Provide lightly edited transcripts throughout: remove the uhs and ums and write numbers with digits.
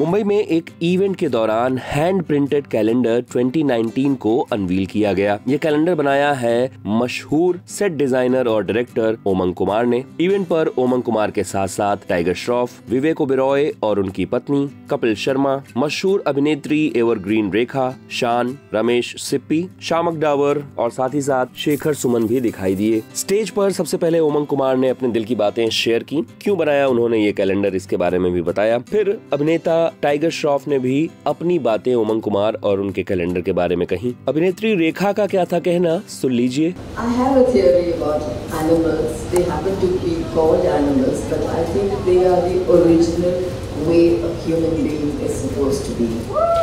मुंबई में एक इवेंट के दौरान हैंड प्रिंटेड कैलेंडर 2019 को अनवील किया गया। ये कैलेंडर बनाया है मशहूर सेट डिजाइनर और डायरेक्टर ओमंग कुमार ने। इवेंट पर ओमंग कुमार के साथ साथ टाइगर श्रॉफ, विवेक ओबेरॉय और उनकी पत्नी कपिल शर्मा, मशहूर अभिनेत्री एवरग्रीन रेखा, शान, रमेश सिप्पी, शामक डावर और साथ ही साथ शेखर सुमन भी दिखाई दिए। स्टेज पर सबसे पहले ओमंग कुमार ने अपने दिल की बातें शेयर की, क्यों बनाया उन्होंने ये कैलेंडर इसके बारे में भी बताया। फिर अभिनेता टाइगर श्रॉफ ने भी अपनी बातें ओमंग कुमार और उनके कैलेंडर के बारे में कही। अभिनेत्री रेखा का क्या था कहना, सुन लीजिए। I have a theory about animals. They happen to be called animals, but I think they are the original way a human being is supposed to be.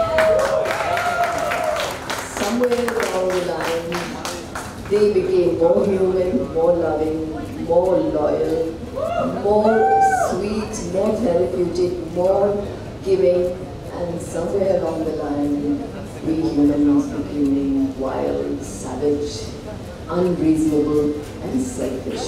Somewhere along the line, they became more human, more loving, more loyal, more sweet, more therapeutic, more giving, and somewhere along the line, we humans became wild, savage, unreasonable, and selfish.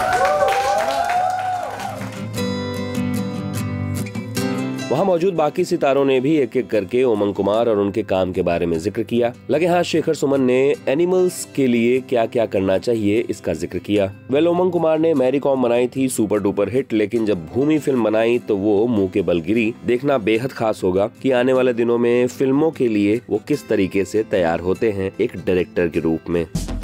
वहाँ मौजूद बाकी सितारों ने भी एक एक करके ओमंग कुमार और उनके काम के बारे में जिक्र किया। लगे हाथ शेखर सुमन ने एनिमल्स के लिए क्या क्या करना चाहिए इसका जिक्र किया। ओमंग कुमार ने मैरी कॉम बनाई थी सुपर डुपर हिट, लेकिन जब भूमि फिल्म बनाई तो वो मुंह के बल गिरी। देखना बेहद खास होगा कि आने वाले दिनों में फिल्मों के लिए वो किस तरीके से तैयार होते हैं एक डायरेक्टर के रूप में।